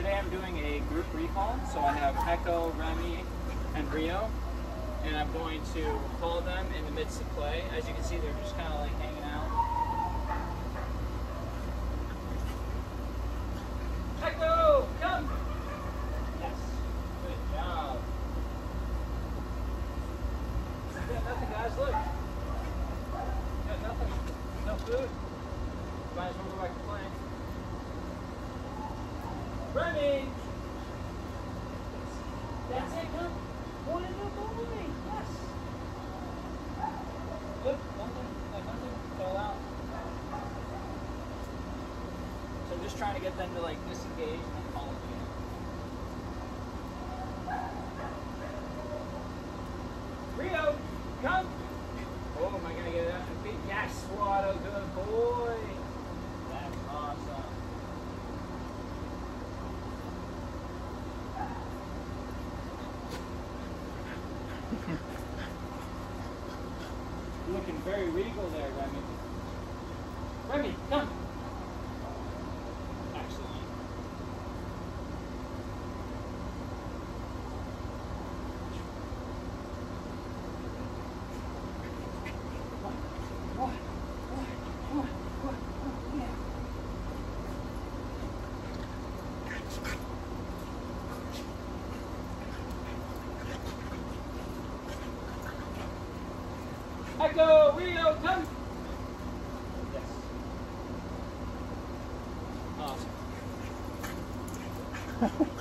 today I'm doing a group recall, so I have Echo, Remy, and Rio, and I'm going to call them in the midst of play. As you can see, they're just kind of like hanging out. Echo, come! Yes, good job. You got nothing, guys, look. You got nothing, no food. Might as well go back to playing. Remy! That's it, come. Boy, boy, yes. Look, nothing fell out. So I'm just trying to get them to like disengage and then call it again. Rio, come! Oh, am I gonna get it out of the feet? Yes, what a good boy! That's awesome. Looking very regal there, Remy. Remy, come! Excellent. Echo, Rio, come! Yes. Awesome.